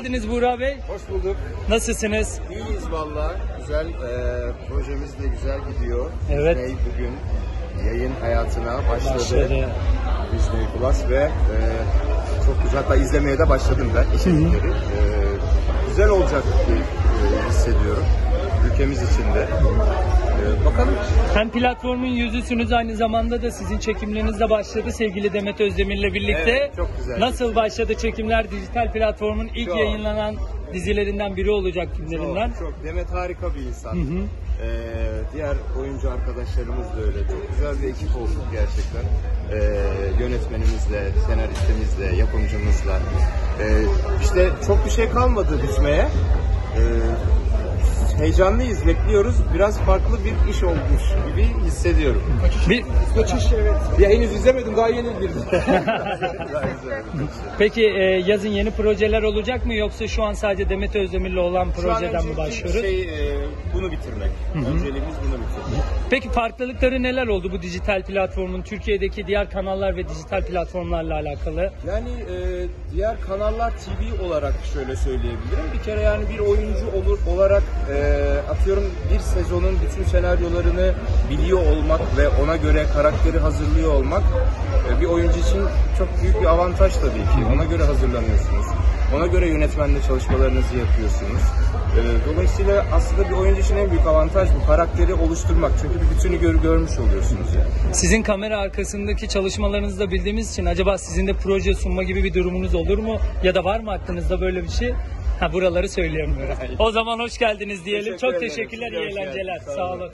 geldiniz Buğra Bey. Hoş bulduk. Nasılsınız? İyiyiz valla. Güzel, projemiz de güzel gidiyor. Evet. Disney bugün yayın hayatına başladı. Disney Plus ve çok güzel. Hatta izlemeye de başladım ben içerikleri. Güzel olacak diye hissediyorum. Ülkemiz için de. Bakalım. Hem platformun yüzüsünüz, aynı zamanda da sizin çekimleriniz de başladı sevgili Demet Özdemir'le birlikte. Evet, çok güzel. Nasıl başladı çekimler? Dijital platformun ilk Çok. yayınlanan dizilerinden biri olacak, filmlerinden. Çok. Demet harika bir insan. Diğer oyuncu arkadaşlarımız da öyle. Çok güzel bir ekip olduk gerçekten. Yönetmenimizle, senaristimizle, yapımcımızla. İşte çok bir şey kalmadı bitmeye. Heyecanlıyız, bekliyoruz. Biraz farklı bir iş olmuş gibi hissediyorum. Kaçış, evet. Ya henüz izlemedim, daha yeni girdim. Peki yazın yeni projeler olacak mı, yoksa şu an sadece Demet Özdemir'le olan projeden mi başlıyoruz? Bunu bitirmek. Önceliğimiz bunu bitirmek. Peki farklılıkları neler oldu bu dijital platformun Türkiye'deki diğer kanallar ve dijital platformlarla alakalı? Yani diğer kanallar TV olarak şöyle söyleyebilirim. Bir kere yani bir oyuncu olarak atıyorum bir sezonun bütün senaryolarını biliyor olmak ve ona göre karakteri hazırlıyor olmak bir oyuncu için çok büyük bir avantaj tabii ki. Ona göre hazırlanıyorsunuz. Ona göre yönetmenle çalışmalarınızı yapıyorsunuz. Dolayısıyla aslında bir oyuncu için en büyük avantaj bu karakteri oluşturmak. Çünkü bir bütünü görmüş oluyorsunuz yani. Sizin kamera arkasındaki çalışmalarınızı da bildiğimiz için acaba sizin de proje sunma gibi bir durumunuz olur mu? Ya da var mı aklınızda böyle bir şey? Buraları söyleyemiyorum. O zaman hoş geldiniz diyelim. Çok teşekkürler, iyi eğlenceler. Sağ olun.